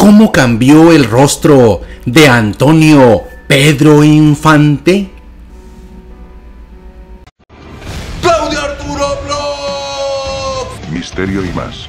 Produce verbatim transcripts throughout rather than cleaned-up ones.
¿Cómo cambió el rostro de Antonio Pedro Infante? ¡Claudio Arturo Vlogs! Misterio y más.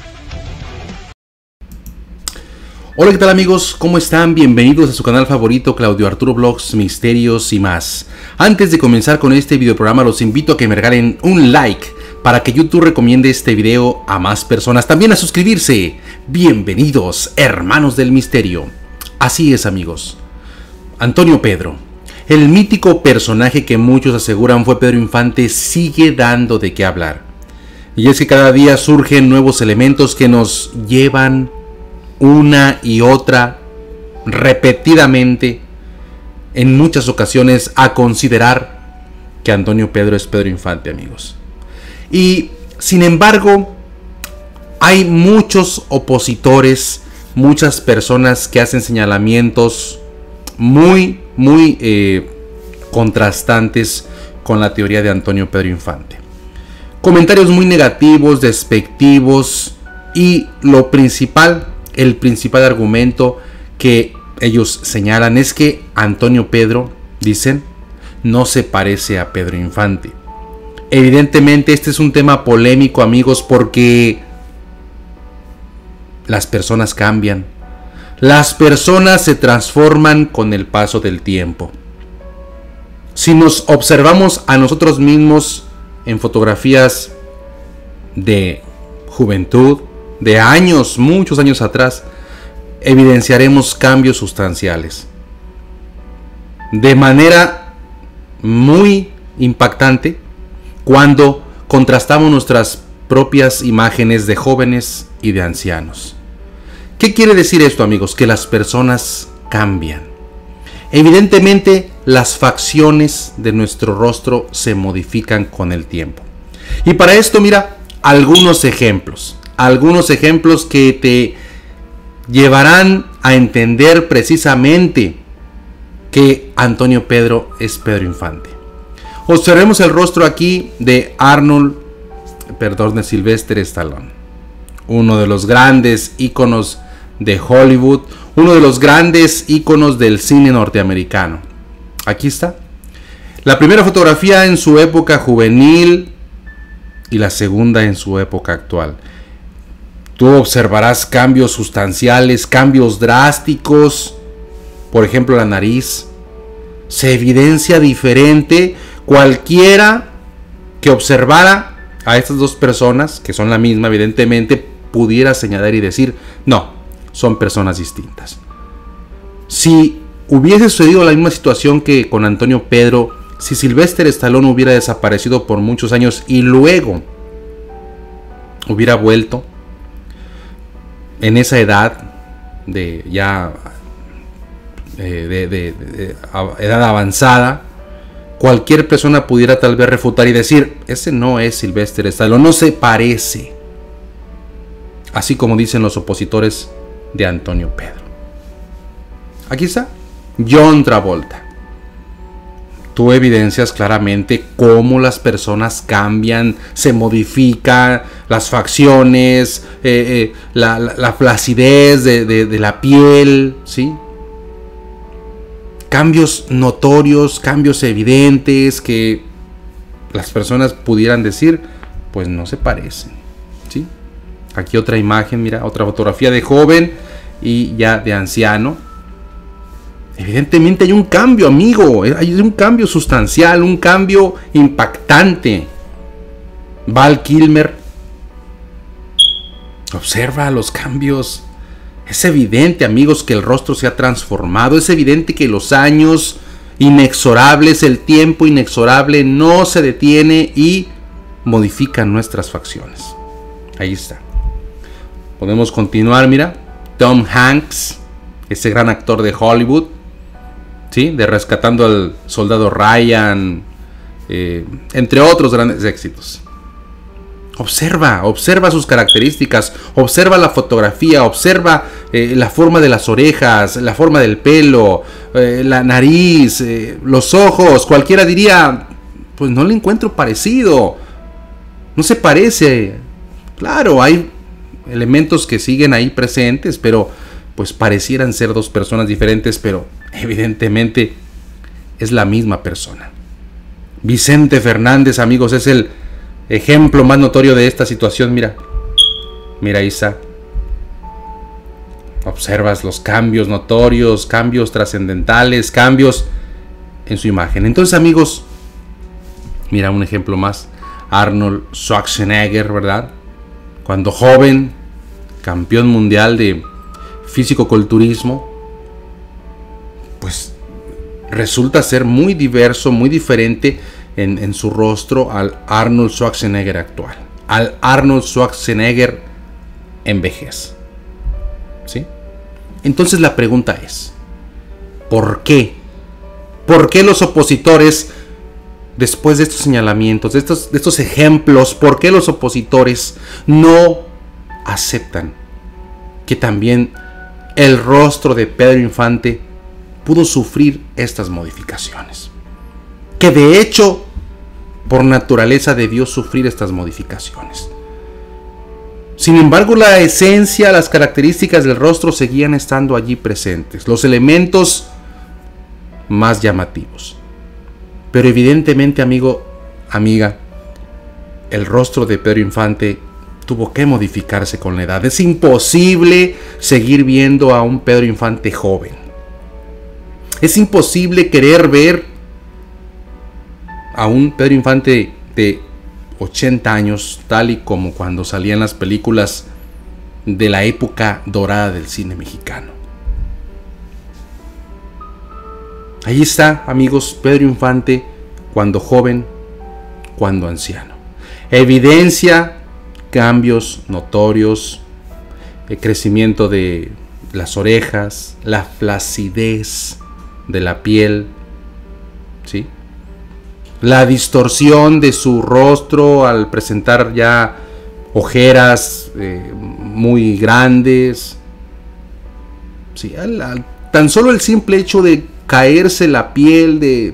Hola, ¿qué tal amigos? ¿Cómo están? Bienvenidos a su canal favorito, Claudio Arturo Vlogs, Misterios y más. Antes de comenzar con este videoprograma, los invito a que me regalen un like para que YouTube recomiende este video a más personas. También a suscribirse. Bienvenidos, hermanos del misterio. Así es, amigos. Antonio Pedro, el mítico personaje que muchos aseguran fue Pedro Infante, sigue dando de qué hablar. Y es que cada día surgen nuevos elementos que nos llevan una y otra, repetidamente, en muchas ocasiones, a considerar que Antonio Pedro es Pedro Infante, amigos. Y sin embargo, hay muchos opositores, muchas personas que hacen señalamientos muy, muy eh, contrastantes con la teoría de Antonio Pedro Infante. Comentarios muy negativos, despectivos, y lo principal, el principal argumento que ellos señalan es que Antonio Pedro, dicen, no se parece a Pedro Infante. Evidentemente este es un tema polémico, amigos, porque las personas cambian. Las personas se transforman con el paso del tiempo. Si nos observamos a nosotros mismos en fotografías de juventud, de años, muchos años atrás, evidenciaremos cambios sustanciales. De manera muy impactante, cuando contrastamos nuestras propias imágenes de jóvenes y de ancianos. ¿Qué quiere decir esto, amigos? Que las personas cambian. Evidentemente, las facciones de nuestro rostro se modifican con el tiempo. Y para esto, mira, algunos ejemplos. Algunos ejemplos que te llevarán a entender precisamente que Antonio Pedro es Pedro Infante. Observemos el rostro aquí de Arnold, perdón, de Sylvester Stallone, uno de los grandes íconos de Hollywood, uno de los grandes íconos del cine norteamericano. Aquí está. La primera fotografía en su época juvenil y la segunda en su época actual. Tú observarás cambios sustanciales, cambios drásticos. Por ejemplo, la nariz se evidencia diferente. Cualquiera que observara a estas dos personas, que son la misma, evidentemente, pudiera señalar y decir, no, son personas distintas. Si hubiese sucedido la misma situación que con Antonio Pedro, si Sylvester Stallone hubiera desaparecido por muchos años y luego hubiera vuelto en esa edad de ya eh, de, de, de, de edad avanzada, cualquier persona pudiera tal vez refutar y decir, ese no es Sylvester Stallone, no se parece. Así como dicen los opositores de Antonio Pedro. Aquí está John Travolta. Tú evidencias claramente cómo las personas cambian, se modifican las facciones, eh, eh, la, la, la flacidez de, de, de la piel, ¿sí? Cambios notorios, cambios evidentes que las personas pudieran decir, pues no se parecen, ¿sí? Aquí otra imagen, mira, otra fotografía de joven y ya de anciano. Evidentemente hay un cambio, amigo, hay un cambio sustancial, un cambio impactante. Val Kilmer, observa los cambios. Es evidente, amigos, que el rostro se ha transformado. Es evidente que los años inexorables, el tiempo inexorable no se detiene y modifica nuestras facciones. Ahí está. Podemos continuar, mira. Tom Hanks, ese gran actor de Hollywood, ¿sí? De Rescatando al Soldado Ryan, eh, entre otros grandes éxitos. Observa, observa sus características, observa la fotografía, observa eh, la forma de las orejas, la forma del pelo, eh, la nariz, eh, los ojos. Cualquiera diría, pues no le encuentro parecido, no se parece. Claro, hay elementos que siguen ahí presentes, pero pues parecieran ser dos personas diferentes, pero evidentemente es la misma persona. Vicente Fernández, amigos, es el ejemplo más notorio de esta situación. Mira, mira Isa. Observas los cambios notorios, cambios trascendentales, cambios en su imagen. Entonces, amigos, mira un ejemplo más. Arnold Schwarzenegger, ¿verdad? Cuando joven, campeón mundial de físico-culturismo, pues resulta ser muy diverso, muy diferente en, en su rostro al Arnold Schwarzenegger actual, al Arnold Schwarzenegger en vejez. ¿Sí? Entonces la pregunta es, ¿por qué? ¿Por qué los opositores, después de estos señalamientos, de estos, de estos ejemplos, por qué los opositores no aceptan que también el rostro de Pedro Infante pudo sufrir estas modificaciones? Que de hecho, por naturaleza debió sufrir estas modificaciones. Sin embargo, la esencia, las características del rostro seguían estando allí presentes, los elementos más llamativos. Pero evidentemente, amigo, amiga, el rostro de Pedro Infante tuvo que modificarse con la edad. Es imposible seguir viendo a un Pedro Infante joven. Es imposible querer ver a un Pedro Infante de ochenta años, tal y como cuando salían las películas de la época dorada del cine mexicano. Ahí está, amigos, Pedro Infante cuando joven, cuando anciano. Evidencia cambios notorios, el crecimiento de las orejas, la flacidez de la piel, ¿sí? La distorsión de su rostro al presentar ya ojeras eh, muy grandes, ¿sí? Al, al, tan solo el simple hecho de caerse la piel de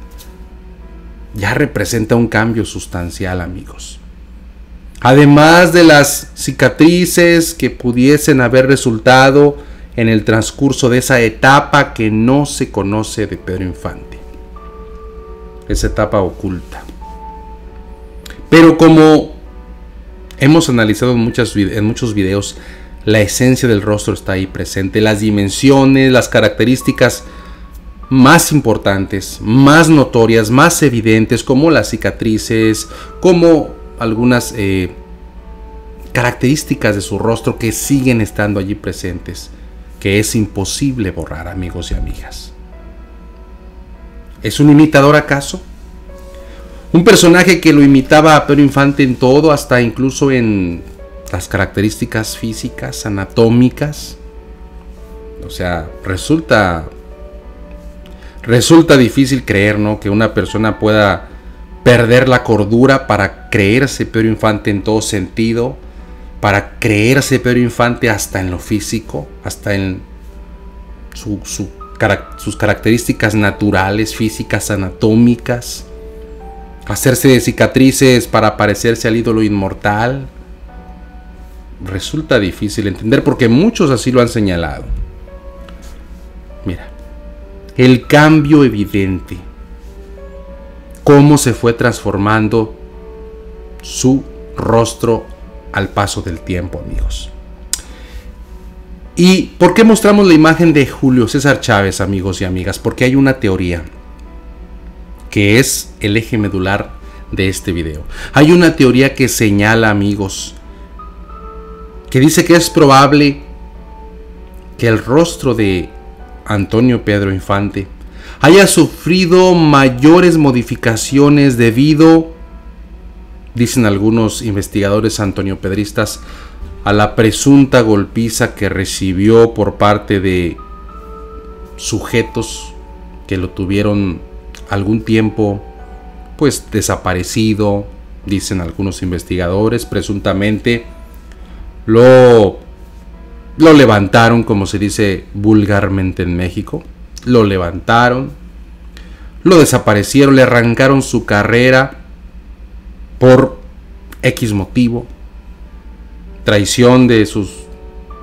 ya representa un cambio sustancial, amigos. Además de las cicatrices que pudiesen haber resultado en el transcurso de esa etapa que no se conoce de Pedro Infante, esa etapa oculta. Pero como hemos analizado en, muchas, en muchos videos, la esencia del rostro está ahí presente, las dimensiones, las características más importantes, más notorias, más evidentes, como las cicatrices, como algunas eh, características de su rostro que siguen estando allí presentes, que es imposible borrar, amigos y amigas. ¿Es un imitador acaso? Un personaje que lo imitaba a Pedro Infante en todo, hasta incluso en las características físicas, anatómicas. O sea, resulta resulta difícil creer, ¿no?, que una persona pueda perder la cordura para creerse Pedro Infante en todo sentido, para creerse Pedro Infante hasta en lo físico, hasta en su, su, sus características naturales, físicas, anatómicas, hacerse de cicatrices para parecerse al ídolo inmortal. Resulta difícil entender porque muchos así lo han señalado. Mira, el cambio evidente, cómo se fue transformando su rostro al paso del tiempo, amigos. ¿Y por qué mostramos la imagen de Julio César Chávez, amigos y amigas? Porque hay una teoría que es el eje medular de este video. Hay una teoría que señala, amigos, que dice que es probable que el rostro de Antonio Pedro Infante haya sufrido mayores modificaciones debido, dicen algunos investigadores antoniopedristas, a la presunta golpiza que recibió por parte de sujetos que lo tuvieron algún tiempo pues desaparecido, dicen algunos investigadores. Presuntamente lo lo levantaron, como se dice vulgarmente en México, lo levantaron, lo desaparecieron, le arrancaron su carrera por X motivo, traición de sus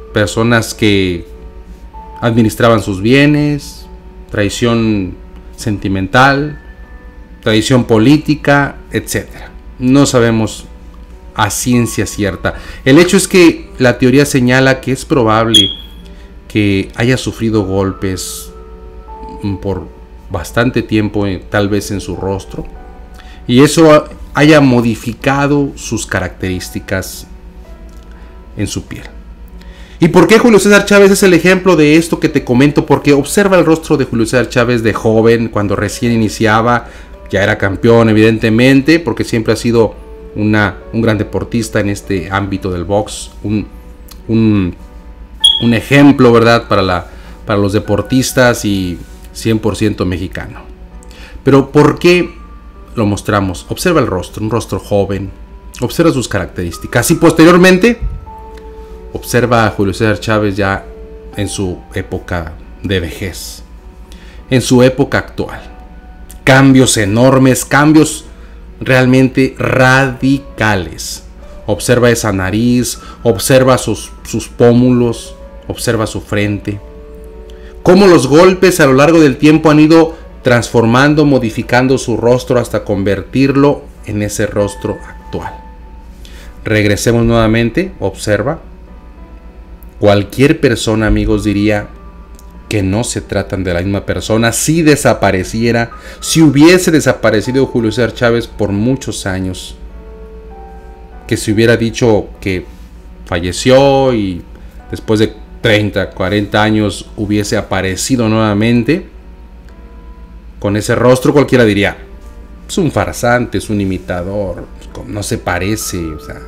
personas que administraban sus bienes, traición sentimental, traición política, etcétera. No sabemos a ciencia cierta. El hecho es que la teoría señala que es probable que haya sufrido golpes por bastante tiempo, tal vez en su rostro, y eso haya modificado sus características en su piel. ¿Y por qué Julio César Chávez es el ejemplo de esto que te comento? Porque observa el rostro de Julio César Chávez de joven, cuando recién iniciaba. Ya era campeón, evidentemente, porque siempre ha sido una, un gran deportista en este ámbito del box. Un, un, un ejemplo, ¿verdad?, para, la, para los deportistas y cien por ciento mexicano. Pero ¿por qué lo mostramos? Observa el rostro, un rostro joven. Observa sus características. Y posteriormente, observa a Julio César Chávez ya en su época de vejez. En su época actual. Cambios enormes, cambios realmente radicales. Observa esa nariz, observa sus, sus pómulos, observa su frente. Cómo los golpes a lo largo del tiempo han ido transformando, modificando su rostro hasta convertirlo en ese rostro actual. Regresemos nuevamente, observa. Cualquier persona, amigos, diría que no se tratan de la misma persona. Si desapareciera, si hubiese desaparecido Julio César Chávez por muchos años, que se hubiera dicho que falleció y después de treinta, cuarenta años hubiese aparecido nuevamente con ese rostro, cualquiera diría, es un farsante, es un imitador, no se parece. O sea,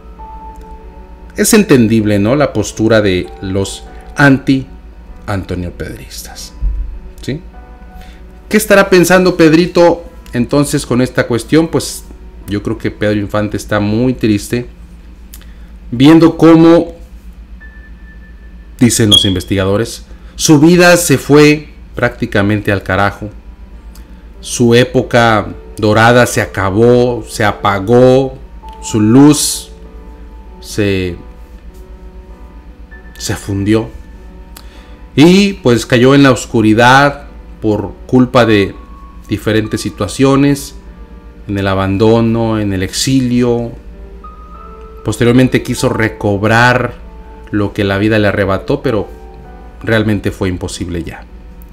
es entendible, ¿no?, la postura de los anti Antonio Pedristas, ¿sí? ¿Qué estará pensando Pedrito entonces con esta cuestión? Pues yo creo que Pedro Infante está muy triste, viendo cómo, dicen los investigadores, su vida se fue prácticamente al carajo. Su época dorada se acabó, se apagó, su luz se, se fundió. Y pues cayó en la oscuridad por culpa de diferentes situaciones, en el abandono, en el exilio. Posteriormente quiso recobrar lo que la vida le arrebató, pero realmente fue imposible ya.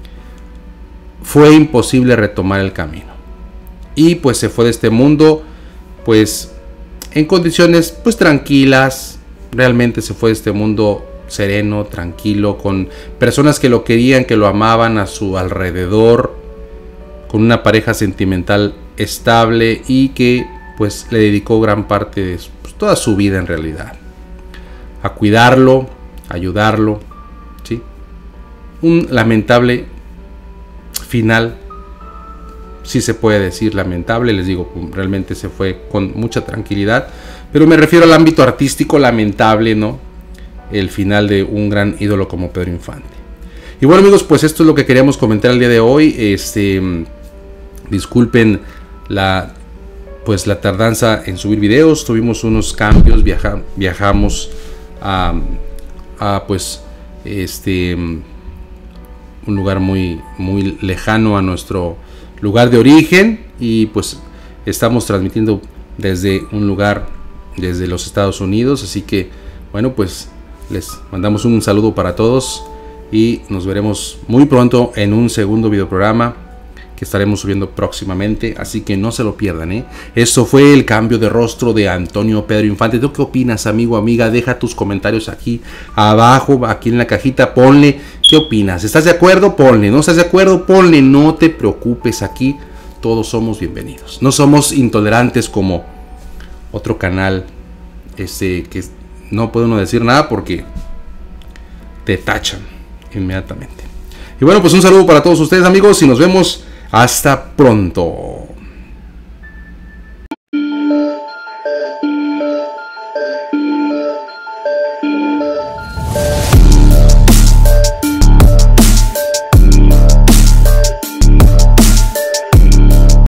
Fue imposible retomar el camino. Y pues se fue de este mundo, pues en condiciones pues tranquilas. Realmente se fue de este mundo sereno, tranquilo, con personas que lo querían, que lo amaban a su alrededor, con una pareja sentimental estable y que pues le dedicó gran parte de pues, toda su vida en realidad a cuidarlo, a ayudarlo, ¿sí? Un lamentable final, si se puede decir lamentable, les digo, realmente se fue con mucha tranquilidad, pero me refiero al ámbito artístico, lamentable, ¿no?, el final de un gran ídolo como Pedro Infante. Y bueno, amigos, pues esto es lo que queríamos comentar el día de hoy. Este, disculpen la, pues la tardanza en subir videos. Tuvimos unos cambios, viaja, viajamos a, a pues este un lugar muy muy lejano a nuestro lugar de origen y pues estamos transmitiendo desde un lugar desde los Estados Unidos, así que bueno, pues les mandamos un saludo para todos y nos veremos muy pronto en un segundo videoprograma que estaremos subiendo próximamente, así que no se lo pierdan, ¿eh? Eso fue el cambio de rostro de Antonio Pedro Infante. ¿Tú qué opinas, amigo, amiga? Deja tus comentarios aquí abajo, aquí en la cajita, ponle qué opinas. ¿Estás de acuerdo? Ponle. ¿No estás de acuerdo? Ponle. No te preocupes, aquí todos somos bienvenidos. No somos intolerantes como otro canal este, que no puede uno decir nada porque te tachan inmediatamente. Y bueno, pues un saludo para todos ustedes, amigos, y nos vemos hasta pronto.